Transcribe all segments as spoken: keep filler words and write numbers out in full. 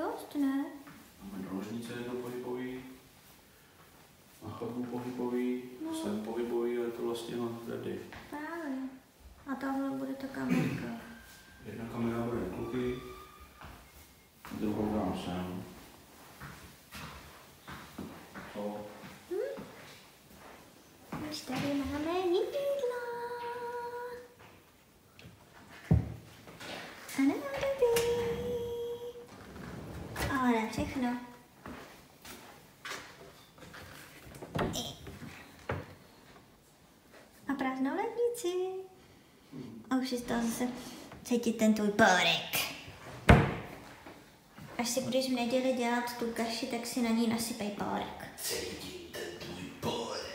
dost, ne? Máme do nožnice je to pohybový, na chodbu pohybový, no. Sem pohybový, ale je to vlastně na ready. Právě. A tamhle bude ta kamerka. Jedna kamera bude kluky, druhou dám sem. To. Hm? Už tady máme jídlo. Ano, dobrý. Ale ne všechno. A prázdnou lednici. A už je z toho zase cítit ten tvůj pórek. Až si budeš v neděli dělat tu kaši, tak si na ní nasypej pórek. Cítit ten tvůj pórek.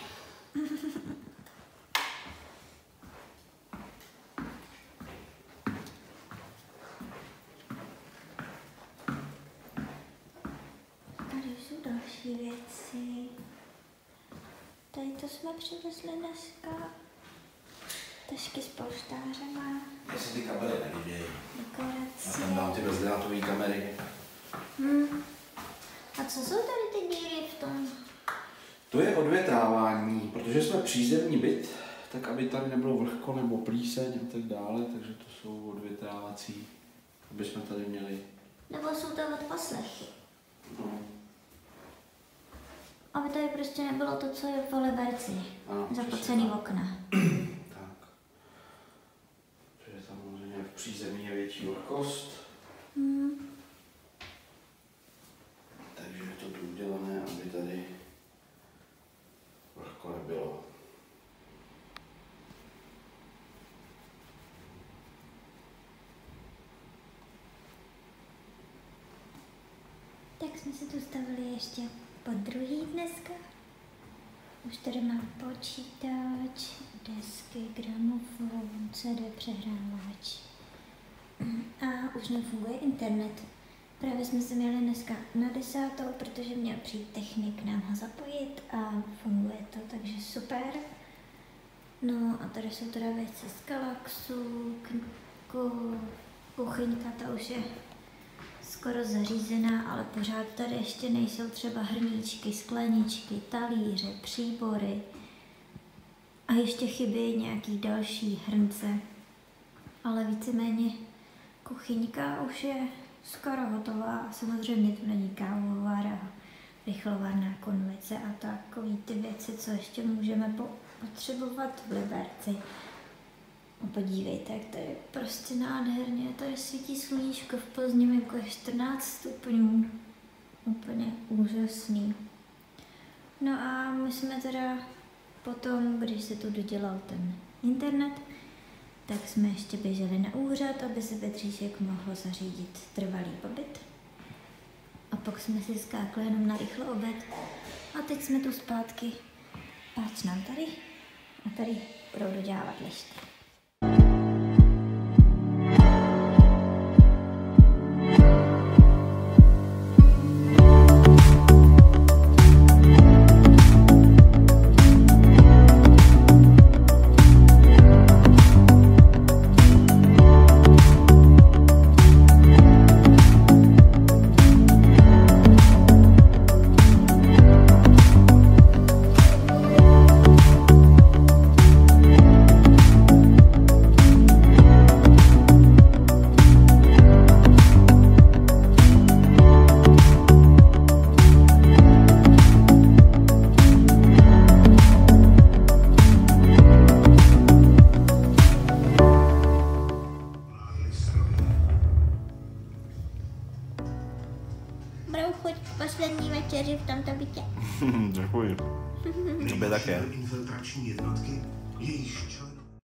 Tady jsou další věci. Tady to jsme přivezli dneska. Tašky s polštářema. Já si ty kamery nevidějí. Dekorace. Já tam dám ty bezdrátové kamery. Hmm. A co jsou tady ty díry v tom? To je odvětrávání, protože jsme přízemní byt, tak aby tady nebylo vlhko nebo plíseň a tak dále, takže to jsou odvětrávací, aby jsme tady měli. Nebo jsou to odposlechy? No. Aby tady prostě nebylo to, co je v Liberci. Zapocený okna. Tak. Protože samozřejmě v přízemí je větší vlhkost. Hmm. Takže je to tu udělané, aby tady vlhko nebylo. Tak jsme si tu stavili ještě po druhý dneska. Už tady mám počítač, desky, gramofon, C D přehrávač. A už nám funguje internet. Právě jsme se měli dneska na desátou, protože měl přijít technik nám ho zapojit a funguje to, takže super. No a tady jsou teda věci z Galaxu, kuchyňka, ta už je skoro zařízená, ale pořád tady ještě nejsou třeba hrníčky, skleničky, talíře, příbory. A ještě chybí nějaký další hrnce. Ale víceméně kuchyňka už je skoro hotová a samozřejmě tu není kávovar a rychlovarná konvice a takový ty věci, co ještě můžeme potřebovat v Liberci. A podívejte, jak tady je prostě nádherně, tady svítí sluníčko, v Plzni venku je čtrnáct stupňů, úplně úžasný. No a my jsme teda potom, když se tu dodělal ten internet, tak jsme ještě běželi na úřad, aby se Petříček mohl zařídit trvalý pobyt. A pak jsme si skákli jenom na rychlý oběd a teď jsme tu zpátky. Páč nám tady a tady budou dodělávat lišty. Budou chuť poslední večeři v tomto bytě. Děkuji. Tobě také. Infiltrační jednotky, jejíž člen